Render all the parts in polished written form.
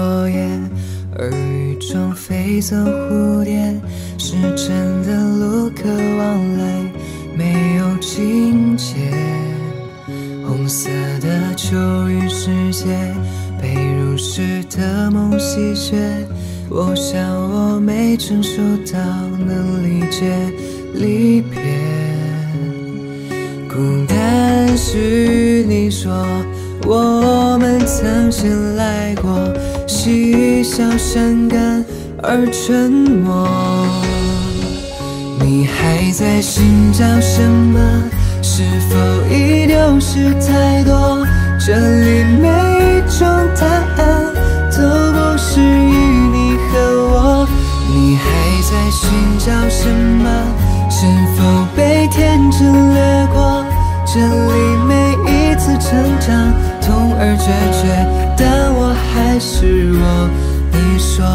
落叶，而雨中飞走蝴蝶，是真的路可往来，没有境界。红色的秋雨世界，被如诗的梦席卷。我想我没成熟到能理解离别。孤单是你说我们曾经来过，嬉笑伤感而沉默。你还在寻找什么？是否已丢失太多？这里每一种答案都不适于你和我。你还在寻找什么？是否被天真掠过？这里每一次成长痛而决绝，但我还是我。你说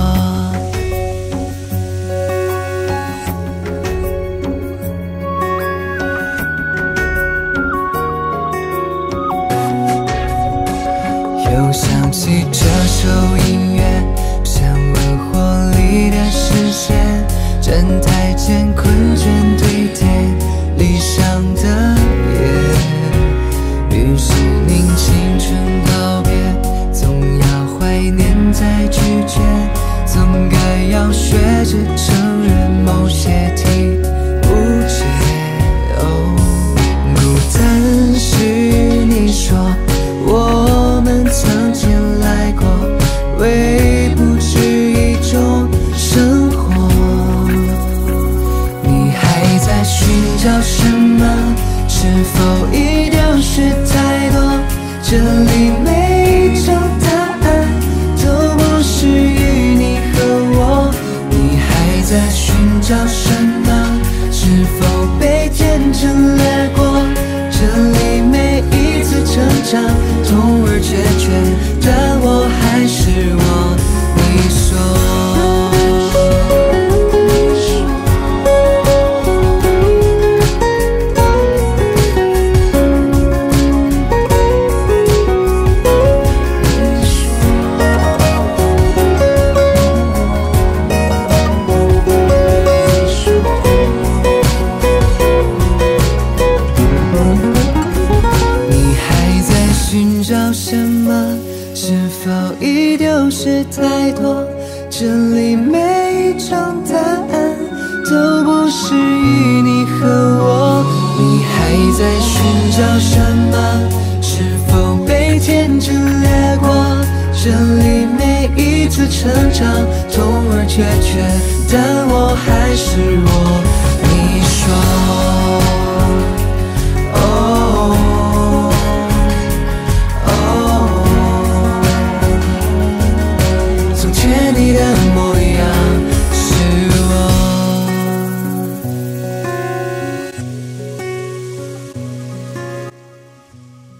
又想起这首音乐，像问火里的视线，站台前困倦堆叠理想的夜，于是宁青春告别，总要怀念再拒绝，总该要学着承认某些题无解。孤单是你说我们曾经来过，微不止一种生活。你还在寻找什么？是否已丢失太多？这里每一种答案都不适于你和我。你还在寻找什么？是否被天真掠过？这里每一次成长痛而决绝，但我还是我。你说寻找什么？是否已丢失太多？这里每一种答案都不适于你和我。你还在寻找什么？是否被天真掠过？这里每一次成长痛而决绝，但我还是我。你说你的